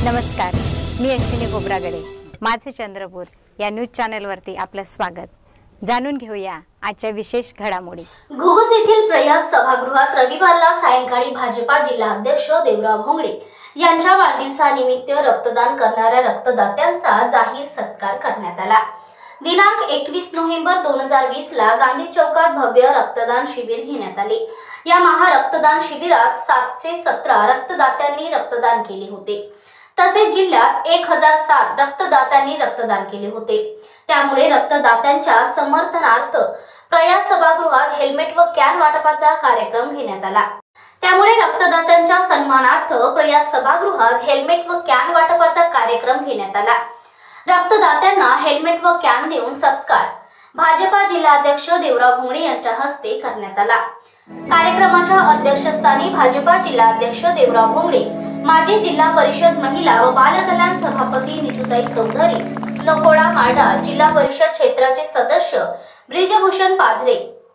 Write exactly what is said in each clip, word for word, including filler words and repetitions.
नमस्कार, मी अश्विनी खोब्रागडे. माझे चंद्रपूर या न्यूज चॅनलवरती आपलं स्वागत. जाणून घेऊया आजच्या विशेष घडामोडी. घुगुस येथील प्रयास सभागृहात रविवारला सायंकाळी भाजपा जिल्हाध्यक्ष देवराव भोंगडे यांच्या वाढदिवसानिमित्त रक्तदान करणाऱ्या रक्तदात्यांचा जाहीर सत्कार करण्यात आला. दिनांक एकवीस नोव्हेंबर दोन हजार वीस ला गांधी चौकात भव्य रक्तदान शिबिर घेण्यात आले. या महा रक्तदान शिबिरात सातशे सतरा रक्तदात्यांनी रक्तदान केले होते. तसेच जिल्ह्यात एक हजार सात रक्तदात्यांनी रक्तदान केले होते. त्यामुळे रक्तदात्यांच्या समर्थनार्थ प्रयास सभागृहात हेल्मेट व कॅन वाटपाचा कार्यक्रम घेण्यात आला. त्यामुळे रक्तदात्यांच्या सन्मानार्थ प्रयास सभागृहात हेल्मेट व कॅन वाटपाचा कार्यक्रम घेण्यात आला. रक्तदात्यांना हेल्मेट व कॅन देऊन सत्कार भाजपा जिल्हाध्यक्ष देवराव भोंगडे यांच्या हस्ते करण्यात आला. कार्यक्रमाच्या अध्यक्षस्थानी भाजपा जिल्हाध्यक्ष देवराव भोंगडे, माजी जिल्हा परिषद महिला व बाल कल्याण सभापती नितुताई चौधरी, नकोडा माडा जिल्हा परिषद क्षेत्राचे सदस्य ब्रिजभूषण पाजरे,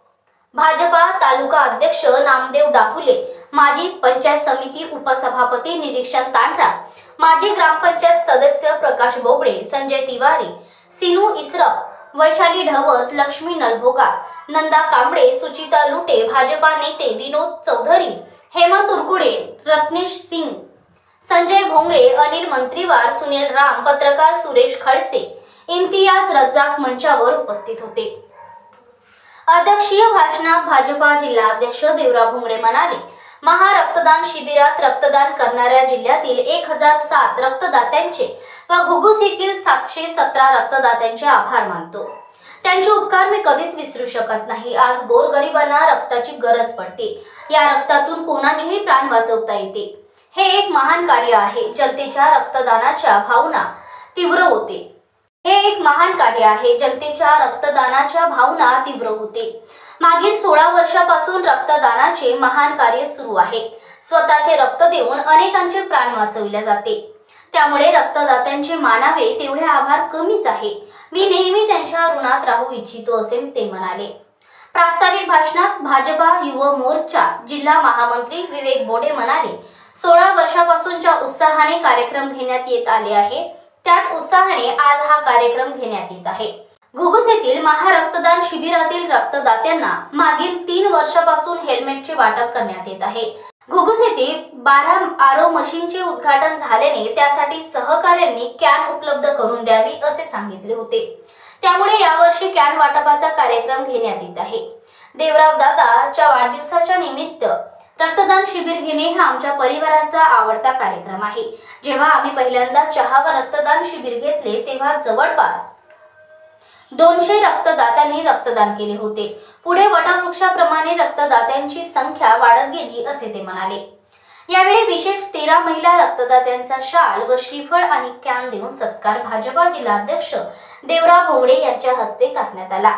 भाजपा तालुका अध्यक्ष नामदेव डाकुले, माजी पंचायत समिती उपसभापती निरीक्षण तांढरा, माजी ग्रामपंचायत सदस्य प्रकाश बोबडे, संजय तिवारी, सिनू इसरफ, वैशाली ढवस, लक्ष्मी नलभोगा, नंदा कांबळे, सुचिता लुटे, भाजपा नेते विनोद चौधरी, हेमंत उरकुडे, रत्नेश सिंग, संजय भोंगडे, अनिल मंत्रीवार, सुनील राम, पत्रकार सुरेश खडसे, इम्तियाज रज्जाक मंचावर उपस्थित होते. अध्यक्षीय भाषणात भाजपा जिल्हाध्यक्ष देवराव भोंगडे म्हणाले, महा रक्तदान शिबिरात रक्तदान करणाऱ्या जिल्ह्यातील एक हजार सात रक्तदात्यांचे व घुगुस येथील सातशे सतरा रक्तदात्यांचे आभार मानतो. त्यांचे उपकार मी कधीच विसरू शकत नाही. आज गोरगरिबांना रक्ताची गरज पडते. या रक्तातून कोणाचेही प्राण वाचवता येते. हे एक महान कार्य आहे. जनतेच्या रक्तदानाच्या भावना तीव्र होते. हे एक महान कार्य आहे. जनतेच्या रक्तदानाच्या भावना तीव्र होते. मागील सोळा वर्षापासून रक्तदानाचे महान कार्य सुरू आहे. स्वतःचे रक्त देऊन अनेकांचे प्राण वाचवले जाते. त्यामुळे रक्तदात्यांचे मानावे तेवढे आभार कमीच आहे. मी नेहमी त्यांच्या ऋणात राहू इच्छितो असे ते म्हणाले. प्रास्ताविक भाषणात भाजपा युवा मोर्चा जिल्हा महामंत्री विवेक बोडे म्हणाले, सोळा वर्षापासूनच्या उत्साहाने कार्यक्रम घेण्यात येत आले आहे. त्याच उत्साहाने आज हा कार्यक्रम घेण्यात येत आहे. घुगुस येथील महारक्तदान शिबिरातील रक्तदात्यांना मागील तीन वर्षापासून हेल्मेटचे वाटप करण्यात येत आहे. घुगुस येथे बारा आरो मशीनचे उद्घाटन झाल्याने त्यासाठी सहकाऱ्यांनी कॅन उपलब्ध करून द्यावी असे सांगितले होते. त्यामुळे यावर्षी कॅन वाटपाचा कार्यक्रम घेण्यात येत आहे. देवराव दादाच्या वाढदिवसाच्या निमित्त रक्तदान शिबिर घेणे हा आमच्या परिवाराचा आवडता कार्यक्रम आहे. जेव्हा आम्ही पहिल्यांदा चहावर रक्तदान शिबिर घेतले तेव्हा जवळपास दोनशे रक्तदात्यांनी रक्तदान केले होते. पुढे वटवृक्षाप्रमाणे रक्तदात्यांची संख्या वाढत गेली असे ते म्हणाले. यावेळी विशेष तेरा महिला रक्तदात्यांचा शाल व श्रीफळ आणि कॅन देऊन सत्कार भाजपा जिल्हाध्यक्ष देवराव भोंगडे यांच्या हस्ते करण्यात आला.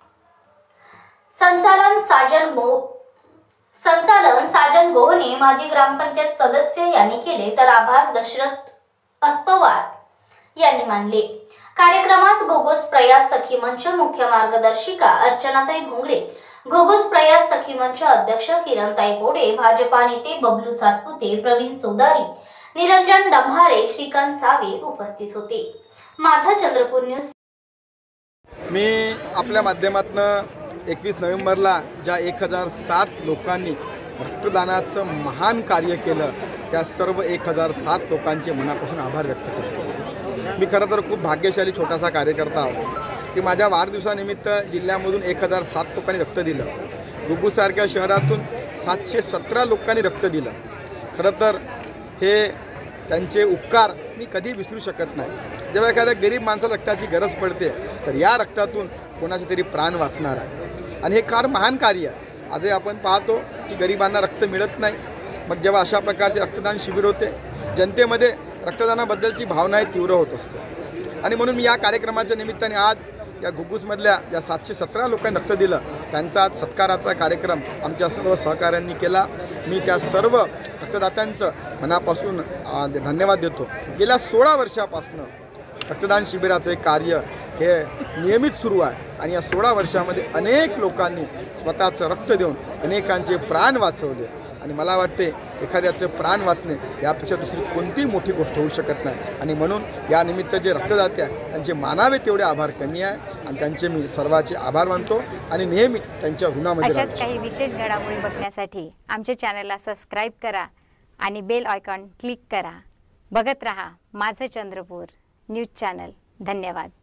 संचालन साजन गो संचालन साजन गोहने माजी ग्रामपंचायत सदस्य यांनी केले, तर आभार दशरथ अस्पवार यांनी मानले. कार्यक्रमास घुगुस प्रयास सखी मंच मुख्य मार्गदर्शिका अर्चनाताई भोंगडे, घुगुस प्रयास सखी मंच अध्यक्ष किरणताई बोडे, भाजपा नेते बबलू सातपुते, प्रवीण सोदारी, निरंजन डंभारे, श्रीकांत सावे उपस्थित होते. माझा चंद्रपूर न्यूज. मी आपल्या माध्यमातून एकवीस नोव्हेंबरला ज्या एक हजार सात लोकांनी रक्तदानाचं महान कार्य केलं त्या सर्व एक हजार सात लोकांचे मनापासून आभार व्यक्त करतो. मी खरं तर खूप भाग्यशाली छोटासा कार्यकर्ता आहोत की माझ्या वाढदिवसानिमित्त जिल्ह्यामधून एक हजार सात लोकांनी रक्त दिलं. घुगुससारख्या शहरातून सातशे सतरा लोकांनी रक्त दिलं. खरं तर हे त्यांचे उपकार मी कधी विसरू शकत नाही. जेव्हा एखाद्या गरीब माणसाला रक्ताची गरज पडते तर या रक्तातून कोणाचे तरी प्राण वाचणार आहे आणि हे फार महान कार्य आहे. आजही आपण पाहतो की गरिबांना रक्त मिळत नाही. मग जेव्हा अशा प्रकारचे रक्तदान शिबिर होते जनतेमध्ये रक्तदानाबद्दलची भावना तीव्र होत असते आणि म्हणून मी या कार्यक्रमाच्या निमित्ताने आज या घुगुसमधल्या ज्या सातशे सतरा लोकांनी रक्त दिलं त्यांचा आज सत्काराचा कार्यक्रम आमच्या सर्व सहकाऱ्यांनी केला. मी त्या सर्व रक्तदात्यांचं मनापासून धन्यवाद देतो. गेल्या सोळा वर्षापासून रक्तदान शिबिराचे कार्य हे नियमित सुरू आहे आणि या सोळा वर्षामध्ये अनेक लोकांनी स्वतःचं रक्त देऊन अनेकांचे प्राण वाचवले आणि मला वाटते एखाद्याचं प्राण वाचणे यापेक्षा दुसरी कोणतीही मोठी गोष्ट होऊ शकत नाही. आणि म्हणून या निमित्त जे रक्तदाते आहे त्यांचे मानावे तेवढे आभार कमी आहे आणि त्यांचे मी सर्वांचे आभार मानतो आणि नेहमी त्यांच्या गुणामध्ये अशाच राहतो. काही विशेष घडामोडी बघण्यासाठी आमच्या चॅनलला सबस्क्राईब करा आणि बेल आयकॉन क्लिक करा. बघत रहा माझं चंद्रपूर न्यूज चॅनल. धन्यवाद.